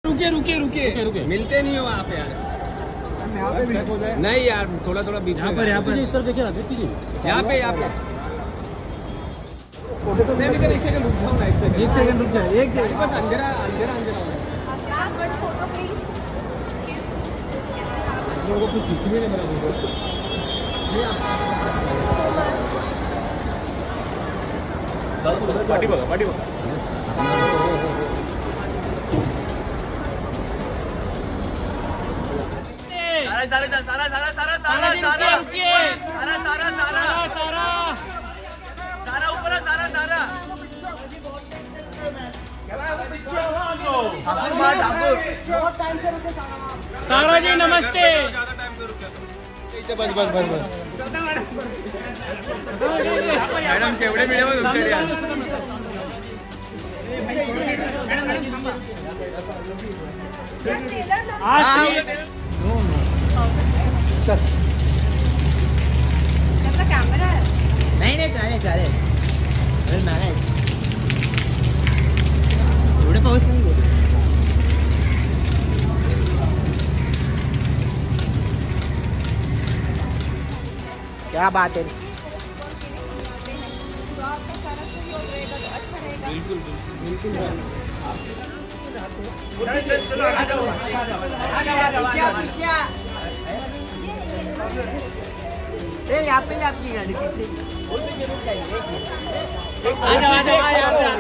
रुकिए रुकिए रुकिए रुकिए, मिलते नहीं हो आप यार। नहीं यार, थोड़ा थोड़ा बीच में यहाँ पर इस तरफ देखिए ना, यहाँ पे मैं भी कर, एक सेकंड रुक जाऊँ ना, एक सेकंड रुक जाए, एक सेकंड बस। अंधेरा अंधेरा अंधेरा लोगों को कुछ भी नहीं मिला। पार्टी बघा, पार्टी बघा। सारा जी नमस्ते। बस बस बस बस मॅडम केवढे मिळेल तुमच्याकडे कॅमेरा आहे? नाही नाही, चालेल चालेल. अरे नाही, एवढे पाऊस नाही होत. क्या बात है. तो आपका सारा सहयोग रहेगा तो अच्छा रहेगा. बिल्कुल बिल्कुल बिल्कुल। यहाँ पे आपकी गाड़ी पीछे। आ जाओ आ जाओ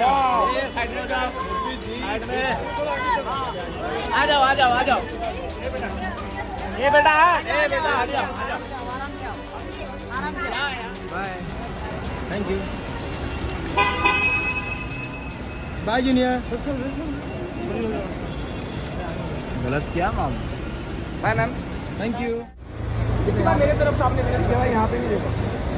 आ जाओ आ जाओ। ये बेटा आ जाओ। Bye, thank you. Bye junior. गलत किया ma'am. Bye ma'am, thank you. मेरे तरफ सामने यहाँ पे भी देखो।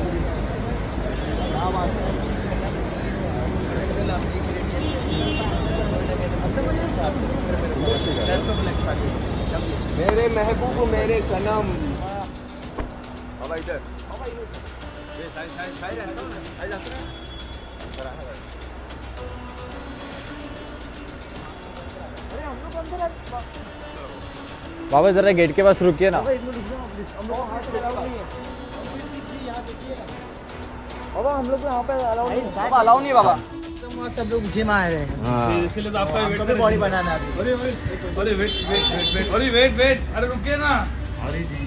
मेरे महबूब मेरे सनम। इधर बाबा जरा गेट के पास रुकिए ना। बाबा हम लोग यहाँ पे अलाउ नहीं है। बाबा अलाउ नहीं बाबा। सब लोग जिम आ रहे हैं, इसलिए तो आपका वेट पे बॉडी बनाना है। अरे वेट वेट, अरे रुकिए ना। अरे जी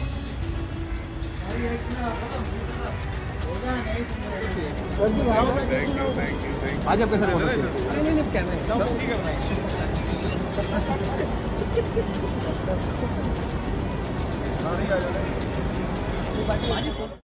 आज आपके साथ नहीं कैमरा